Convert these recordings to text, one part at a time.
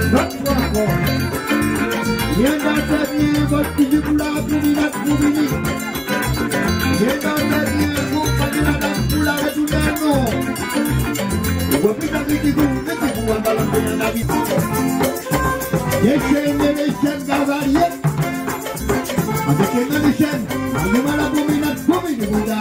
Notre fois encore. Viens dans ta vie, votre petit boula, boumina, boumini. Viens dans ta vie, compagnie la dame, boula, retourner non. Vous avez la vie qui vous, mettez-vous à balancer la vie. Les chaînes cavaliers. Avec les chaînes, on demande la boumina, boumini, boula.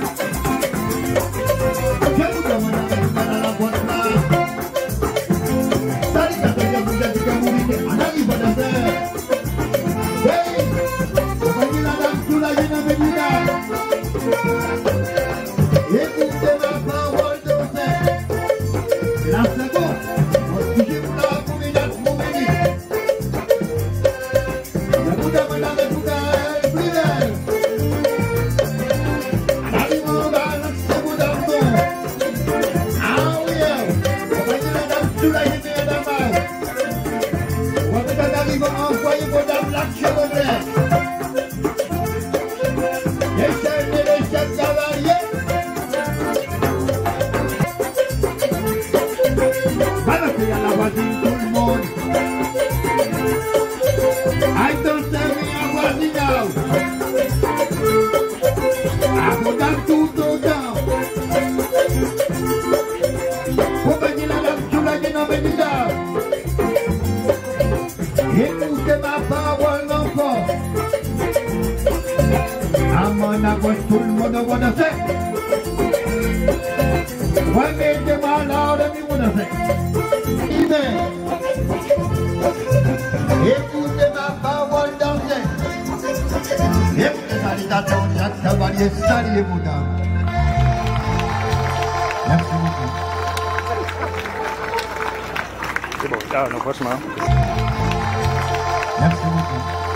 Écoutez ma parole encore. À mon avis, tout le monde va danser. Remettez ma langue, vous dansez. Écoutez ma parole, dansez. Écoutez salutations, Jacques Cavalier, saluez-vous, dames. Merci beaucoup. C'est bon, là, non, franchement. Merci beaucoup.